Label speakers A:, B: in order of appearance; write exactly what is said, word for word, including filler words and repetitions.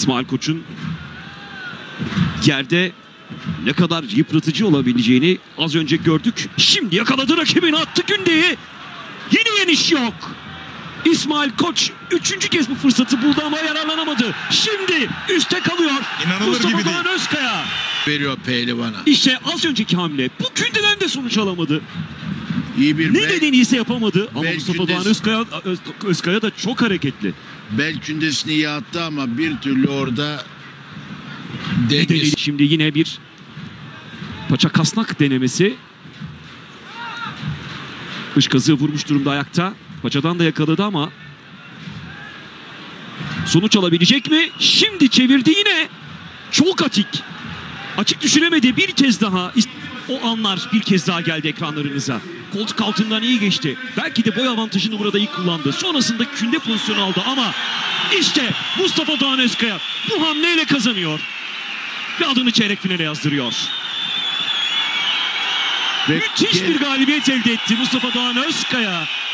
A: İsmail Koç'un yerde ne kadar yıpratıcı olabileceğini az önce gördük. Şimdi yakaladı rakibini, attı Günde'yi. Yeni yeniş yok. İsmail Koç üçüncü kez bu fırsatı buldu ama yararlanamadı. Şimdi üste kalıyor.
B: İnanılır
A: Mustafa
B: gibi
A: Doğan
B: değil.
A: Özkaya.
C: Veriyor pehlivana.
A: İşte az önceki hamle. Bu Günde'den de sonuç alamadı.
C: İyi bir
A: Ne
C: bel,
A: nedeniyse yapamadı. Ama
C: bel
A: Mustafa Doğan
C: kündesi-
A: Özkaya, Öz, Özkaya da çok hareketli.
C: bel kündesini iyi attı ama bir türlü orada dengesi.
A: Nedeni- Şimdi yine bir paça kasnak denemesi. Dış kazığı vurmuş durumda ayakta. Paçadan da yakaladı ama sonuç alabilecek mi? Şimdi çevirdi yine. Çok atik. Açık düşüremedi bir kez daha. O anlar bir kez daha geldi ekranlarınıza. Koltuk altından iyi geçti. Belki de boy avantajını burada iyi kullandı. Sonrasında künde pozisyonu aldı ama işte Mustafa Doğan Özkaya bu hamleyle kazanıyor. Ve adını çeyrek finale yazdırıyor.
C: Ve
A: Müthiş bir galibiyet elde etti Mustafa Doğan Özkaya.